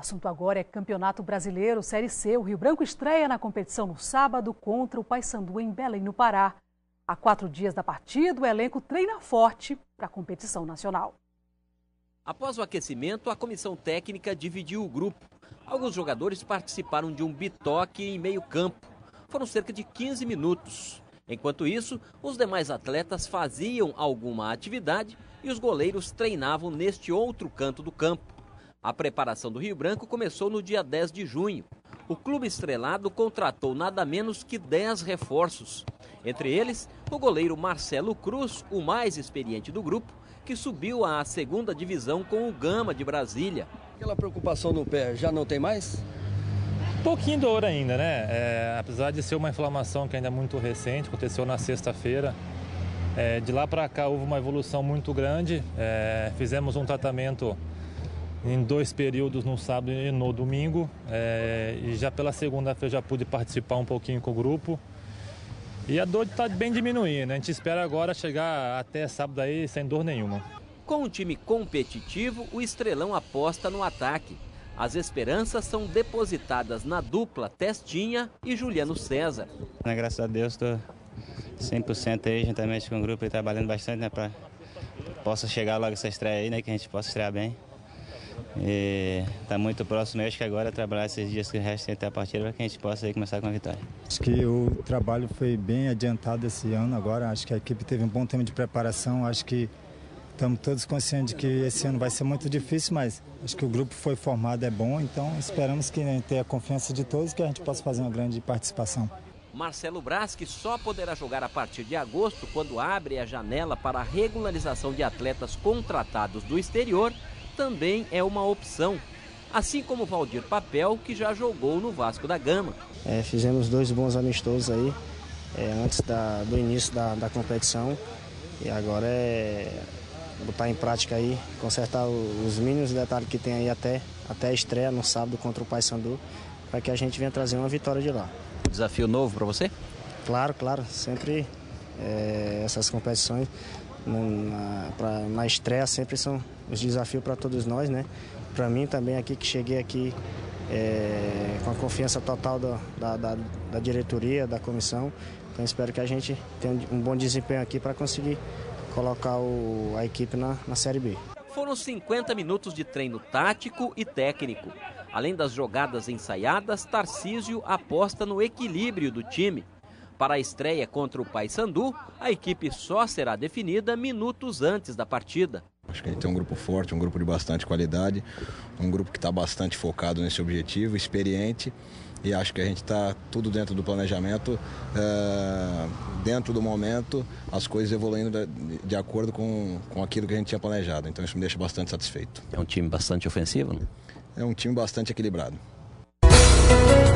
assunto agora é Campeonato Brasileiro, Série C. O Rio Branco estreia na competição no sábado contra o Paysandu em Belém, no Pará. Há 4 dias da partida, o elenco treina forte para a competição nacional. Após o aquecimento, a comissão técnica dividiu o grupo. Alguns jogadores participaram de um bitoque em meio campo. Foram cerca de 15 minutos. Enquanto isso, os demais atletas faziam alguma atividade e os goleiros treinavam neste outro canto do campo. A preparação do Rio Branco começou no dia 10 de junho. O clube estrelado contratou nada menos que 10 reforços. Entre eles, o goleiro Marcelo Cruz, o mais experiente do grupo, que subiu à 2ª divisão com o Gama de Brasília. Aquela preocupação no pé já não tem mais? Um pouquinho dor ainda, né? Apesar de ser uma inflamação que ainda é muito recente, aconteceu na sexta-feira. De lá para cá houve uma evolução muito grande. Fizemos um tratamento em 2 períodos, no sábado e no domingo. E já pela segunda-feira já pude participar um pouquinho com o grupo. E a dor está bem diminuindo. A gente espera agora chegar até sábado aí sem dor nenhuma. Com um time competitivo, o Estrelão aposta no ataque. As esperanças são depositadas na dupla Testinha e Juliano César. Graças a Deus estou 100% aí, juntamente com o grupo, e trabalhando bastante, né, para possa chegar logo essa estreia aí, né, que a gente possa estrear bem. E tá muito próximo, acho que agora é trabalhar esses dias que restam até a partida para que a gente possa aí começar com a vitória. Acho que o trabalho foi bem adiantado esse ano agora, acho que a equipe teve um bom tempo de preparação, acho que estamos todos conscientes de que esse ano vai ser muito difícil, mas acho que o grupo foi formado, é bom, então esperamos que tenha a confiança de todos, que a gente possa fazer uma grande participação. Marcelo Braz, que só poderá jogar a partir de agosto, quando abre a janela para a regularização de atletas contratados do exterior, também é uma opção. Assim como Valdir Papel, que já jogou no Vasco da Gama. Fizemos 2 bons amistosos aí, antes do início da competição, e agora botar em prática aí, consertar os mínimos detalhes que tem aí até a estreia no sábado contra o Paysandu, para que a gente venha trazer uma vitória de lá. Desafio novo para você? Claro, sempre essas competições na estreia sempre são os desafios para todos nós, né? Para mim também aqui, que cheguei aqui com a confiança total da diretoria, da comissão, então espero que a gente tenha um bom desempenho aqui para conseguir colocar a equipe na Série B. Foram 50 minutos de treino tático e técnico. Além das jogadas ensaiadas, Tarcísio aposta no equilíbrio do time. Para a estreia contra o Paysandu, a equipe só será definida minutos antes da partida. Acho que a gente tem um grupo forte, um grupo de bastante qualidade, um grupo que está bastante focado nesse objetivo, experiente, e acho que a gente está tudo dentro do planejamento, dentro do momento, as coisas evoluindo de acordo com aquilo que a gente tinha planejado, então isso me deixa bastante satisfeito. É um time bastante ofensivo, né? É um time bastante equilibrado.